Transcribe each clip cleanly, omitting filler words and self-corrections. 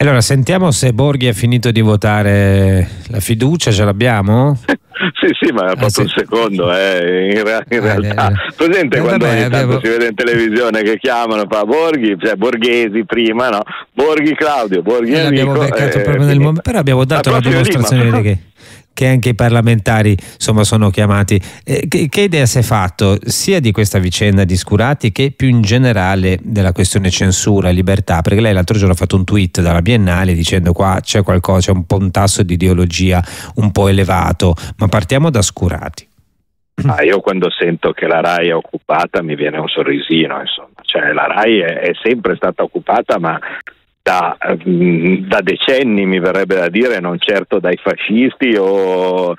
Allora, sentiamo se Borghi ha finito di votare la fiducia, ce l'abbiamo? Sì, ma è proprio un secondo, in realtà. Presente quando ogni tanto si vede in televisione che chiamano, fa Borghi, cioè Borghesi prima, no? Borghi Claudio, Borghi Enrico. L'abbiamo beccato proprio nel momento, però abbiamo dato la dimostrazione che anche i parlamentari, insomma, sono chiamati. Che idea si è fatto sia di questa vicenda di Scurati che più in generale della questione censura e libertà? Perché lei l'altro giorno ha fatto un tweet dalla Biennale dicendo qua c'è qualcosa, c'è un po' un tasso di ideologia un po' elevato, ma partiamo da Scurati. Io quando sento che la RAI è occupata mi viene un sorrisino, insomma, cioè la RAI è sempre stata occupata, ma da decenni, mi verrebbe da dire, non certo dai fascisti o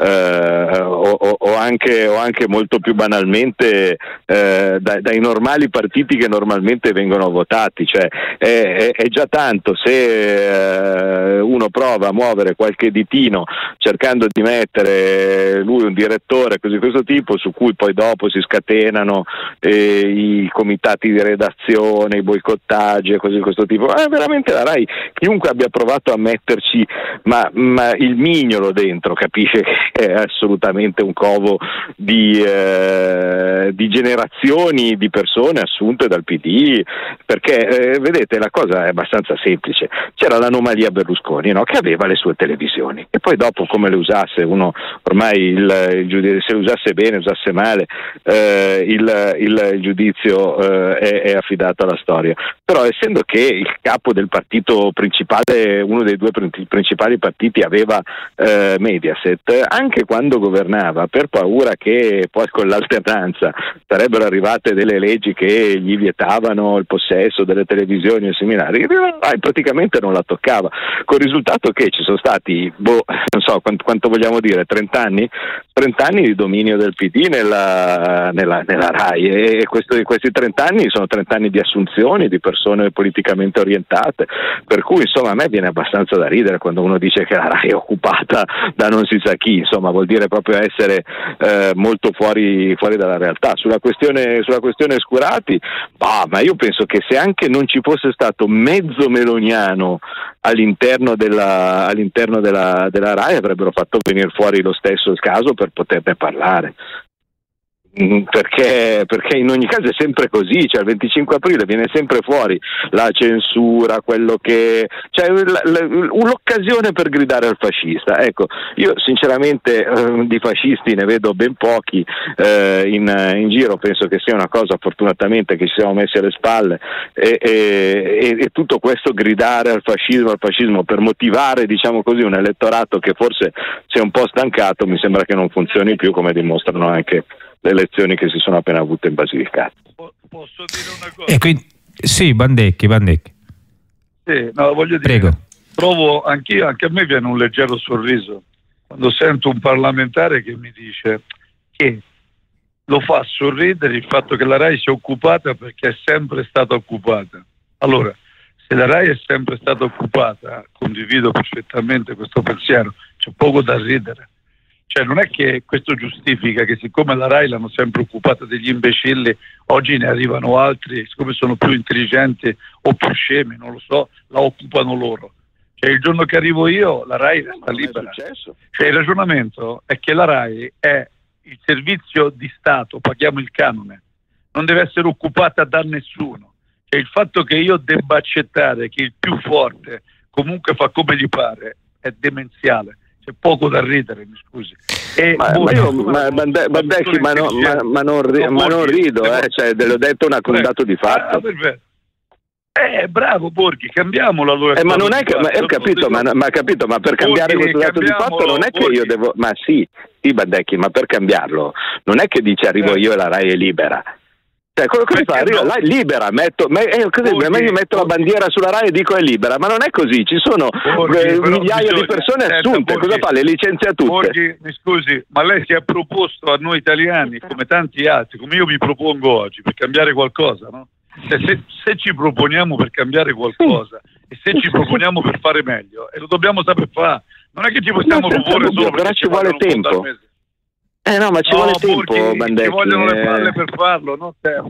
anche molto più banalmente dai normali partiti che normalmente vengono votati. Cioè è già tanto se uno prova a muovere qualche ditino cercando di mettere lui un direttore così questo tipo, su cui poi dopo si scatenano i comitati di redazione, i boicottaggi e così questo tipo. Veramente la RAI, chiunque abbia provato a metterci ma il mignolo dentro capisce che è assolutamente un covo di generazioni di persone assunte dal PD, perché vedete, la cosa è abbastanza semplice. C'era l'anomalia Berlusconi, no? Che aveva le sue televisioni e poi dopo come le usasse uno, ormai se le usasse bene, usasse male, il giudizio è affidato alla storia. Però essendo che il capo del partito principale, uno dei due principali partiti, aveva Mediaset, anche quando governava, per paura che poi con l'alternanza sarebbero arrivate delle leggi che gli vietavano il possesso delle televisioni e similari, praticamente non la toccava, col risultato che ci sono stati, non so quanto vogliamo dire, 30 anni di dominio del PD nella RAI, e questi 30 anni sono 30 anni di assunzioni di persone politicamente orientate, per cui insomma a me viene abbastanza da ridere quando uno dice che la RAI è occupata da non si sa chi, insomma vuol dire proprio essere molto fuori dalla realtà. Sulla questione Scurati, ma io penso che se anche non ci fosse stato mezzo meloniano all'interno della RAI avrebbero fatto venire fuori lo stesso il caso per poterne parlare. Perché in ogni caso è sempre così, cioè il 25 aprile viene sempre fuori la censura, quello che cioè un'occasione per gridare al fascista. Ecco, io sinceramente di fascisti ne vedo ben pochi in giro, penso che sia una cosa fortunatamente che ci siamo messi alle spalle, e tutto questo gridare al fascismo per motivare, diciamo così, un elettorato che forse si è un po' stancato, mi sembra che non funzioni più, come dimostrano anche le elezioni che si sono appena avute in Basilicata. Posso dire una cosa? Quindi, sì, Bandecchi. Sì, no, voglio dire, prego. Provo anch'io, anche a me viene un leggero sorriso quando sento un parlamentare che mi dice che lo fa sorridere il fatto che la RAI sia occupata perché è sempre stata occupata. Allora, se la RAI è sempre stata occupata, condivido perfettamente questo pensiero, c'è poco da ridere. Cioè non è che questo giustifica che siccome la RAI l'hanno sempre occupata degli imbecilli, oggi ne arrivano altri, siccome sono più intelligenti o più scemi, non lo so, la occupano loro. Cioè il giorno che arrivo io la RAI resta libera. Cioè il ragionamento è che la RAI è il servizio di Stato, paghiamo il canone, non deve essere occupata da nessuno. Cioè il fatto che io debba accettare che il più forte comunque fa come gli pare è demenziale. C'è poco da ridere, mi scusi. Bandecchi, ma non rido, cioè l'ho detto un dato di fatto. Bravo Borghi, cambiamolo allora. Ma non è che, ho capito, ma per cambiare questo dato di fatto non è che io devo, ma sì Bandecchi, ma per cambiarlo non è che dice arrivo io e la RAI è libera. Cioè, quello che fa, arriva là, libera, metto la bandiera sulla RAI e dico è libera, ma non è così, ci sono migliaia di persone assunte, cosa fa? Le licenzia tutte. Borghi, mi scusi, ma lei si è proposto a noi italiani, come tanti altri, come io mi propongo oggi, per cambiare qualcosa, no? Se ci proponiamo per cambiare qualcosa e se ci proponiamo per fare meglio, e lo dobbiamo saper fare, non è che ci possiamo proporre solo però ci vuole tempo. No, ma ci vuole tempo, Bandecchi. Ci vogliono le palle per farlo, non tempo.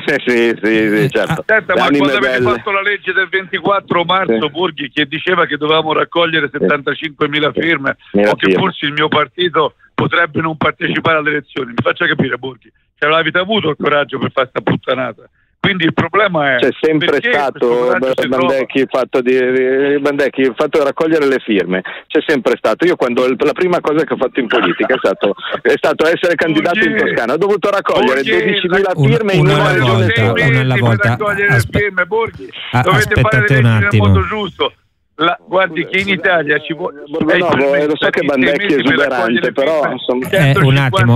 Sì, certo. Senta, ma quando avete fatto la legge del 24 marzo, Borghi, che diceva che dovevamo raccogliere 75.000 firme, o che forse il mio partito potrebbe non partecipare alle elezioni, mi faccia capire, Borghi, se avete avuto il coraggio per fare sta puttanata. Quindi il problema è... C'è sempre stato, Bandecchi, il fatto di raccogliere le firme, c'è sempre stato. Io la prima cosa che ho fatto in politica è stato essere candidato in Toscana, ho dovuto raccogliere 12.000 firme in una regione sola. Una alla volta. Aspettate un attimo. Guardi che in Italia ci vuole... lo so che Bandecchi è esuberante, però... un attimo,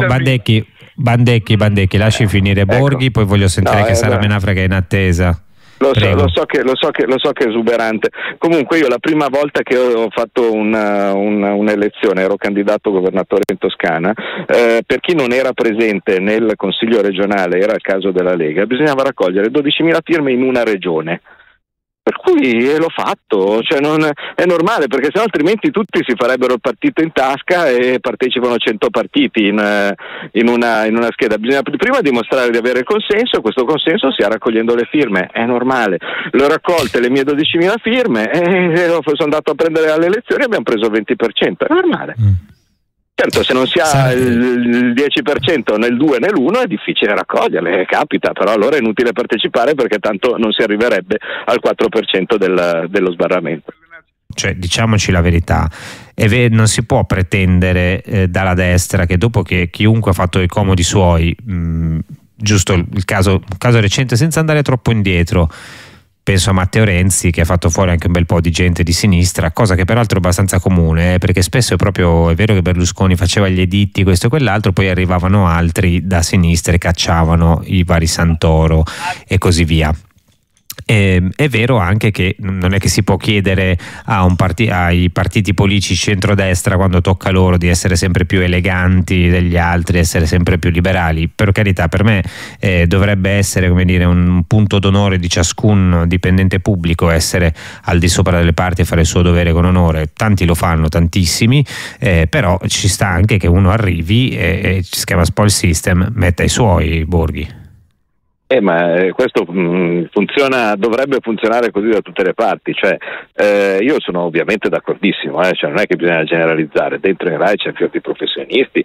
Bandecchi, lasci finire Borghi, poi voglio sentire che Sara Menafra che è in attesa. Lo so che è esuberante. Comunque io la prima volta che ho fatto un'elezione, ero candidato governatore in Toscana, per chi non era presente nel Consiglio regionale, era il caso della Lega, bisognava raccogliere 12.000 firme in una regione. Per cui l'ho fatto, cioè è normale, perché sennò altrimenti tutti si farebbero il partito in tasca e partecipano 100 partiti in una scheda. Bisogna prima dimostrare di avere il consenso, e questo consenso si ha raccogliendo le firme, è normale. Le ho raccolte le mie 12.000 firme e sono andato a prendere alle elezioni e abbiamo preso il 20%, è normale. Certo, se non si ha il 10% nel 2 nell'1 è difficile raccoglierle, capita, però allora è inutile partecipare perché tanto non si arriverebbe al 4% dello sbarramento. Cioè, diciamoci la verità, non si può pretendere dalla destra che dopo che chiunque ha fatto i comodi suoi, giusto il caso recente, senza andare troppo indietro, penso a Matteo Renzi, che ha fatto fuori anche un bel po' di gente di sinistra, cosa che peraltro è abbastanza comune, perché spesso è vero che Berlusconi faceva gli editti, questo e quell'altro, poi arrivavano altri da sinistra e cacciavano i vari Santoro e così via. È vero anche che non è che si può chiedere ai partiti politici centrodestra, quando tocca loro, di essere sempre più eleganti degli altri, essere sempre più liberali. Per carità, per me dovrebbe essere, come dire, un punto d'onore di ciascun dipendente pubblico essere al di sopra delle parti e fare il suo dovere con onore. Tanti lo fanno, tantissimi, però ci sta anche che uno arrivi e si chiama spoil system, metta i suoi, Borghi. Ma questo dovrebbe funzionare così da tutte le parti, cioè io sono ovviamente d'accordissimo, cioè non è che bisogna generalizzare, dentro in Rai c'è fior di professionisti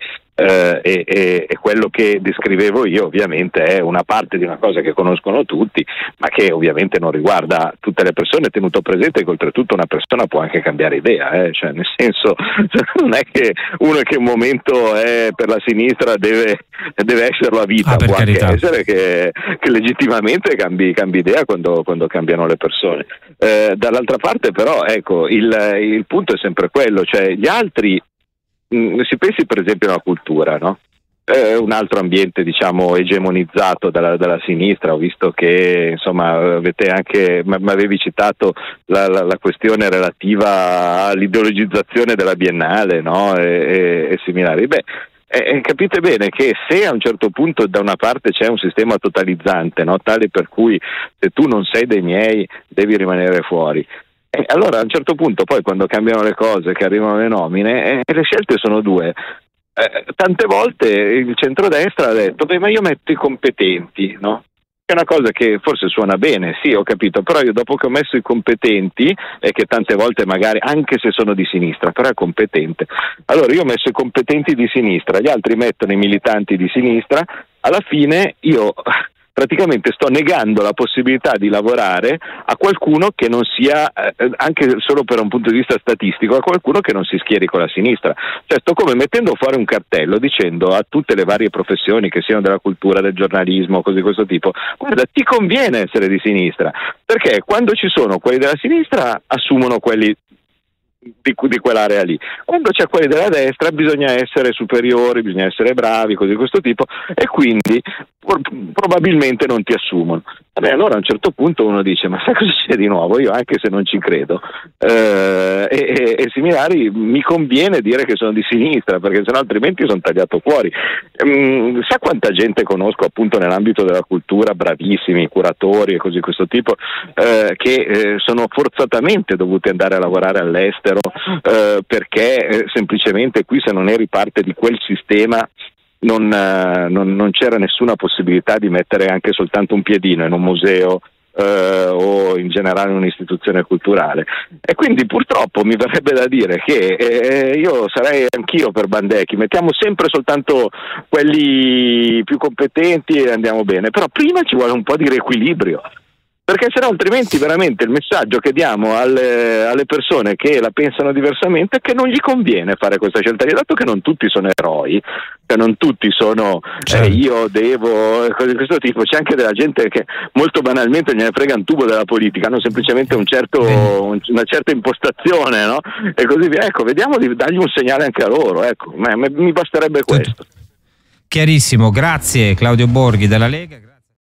e quello che descrivevo io ovviamente è una parte di una cosa che conoscono tutti, ma che ovviamente non riguarda tutte le persone, tenuto presente che oltretutto una persona può anche cambiare idea, cioè nel senso non è che uno che un momento è per la sinistra deve esserlo a vita, può anche essere che legittimamente cambi idea quando cambiano le persone. Dall'altra parte però ecco il punto è sempre quello, cioè gli altri, si pensi per esempio alla cultura, no? Un altro ambiente diciamo egemonizzato dalla sinistra. Ho visto che insomma avevi citato la questione relativa all'ideologizzazione della Biennale, no? e similari. Capite bene che se a un certo punto da una parte c'è un sistema totalizzante, no? Tale per cui se tu non sei dei miei devi rimanere fuori, allora a un certo punto poi quando cambiano le cose, che arrivano le nomine, le scelte sono due. Tante volte il centrodestra ha detto ma io metto i competenti, no? È una cosa che forse suona bene, sì, ho capito, però io dopo che ho messo i competenti, e che tante volte magari, anche se sono di sinistra, però è competente, allora io ho messo i competenti di sinistra, gli altri mettono i militanti di sinistra, alla fine io praticamente sto negando la possibilità di lavorare a qualcuno che non sia, anche solo per un punto di vista statistico, a qualcuno che non si schieri con la sinistra. Cioè sto come mettendo fuori un cartello dicendo a tutte le varie professioni, che siano della cultura, del giornalismo, cose di questo tipo, guarda, ti conviene essere di sinistra, perché quando ci sono quelli della sinistra assumono quelli di quell'area lì, quando c'è quelli della destra bisogna essere superiori, bisogna essere bravi, cose di questo tipo, e quindi probabilmente non ti assumono. Allora a un certo punto uno dice ma sai cosa c'è di nuovo? Io anche se non ci credo e similari mi conviene dire che sono di sinistra, perché sennò altrimenti sono tagliato fuori. Sa quanta gente conosco appunto nell'ambito della cultura, bravissimi curatori e cose di questo tipo, che sono forzatamente dovuti andare a lavorare all'estero perché semplicemente qui se non eri parte di quel sistema non c'era nessuna possibilità di mettere anche soltanto un piedino in un museo o in generale in un'istituzione culturale, e quindi purtroppo mi verrebbe da dire che io sarei anch'io per Bandecchi, mettiamo sempre soltanto quelli più competenti e andiamo bene, però prima ci vuole un po' di riequilibrio, perché sennò altrimenti veramente il messaggio che diamo alle persone che la pensano diversamente è che non gli conviene fare questa scelta, dato che non tutti sono eroi, che non tutti sono io devo, cose di questo tipo. C'è anche della gente che molto banalmente gliene frega un tubo della politica, hanno semplicemente una certa impostazione, no? E così via. Ecco, vediamo di dargli un segnale anche a loro, ecco, mi basterebbe questo. Chiarissimo, grazie Claudio Borghi della Lega.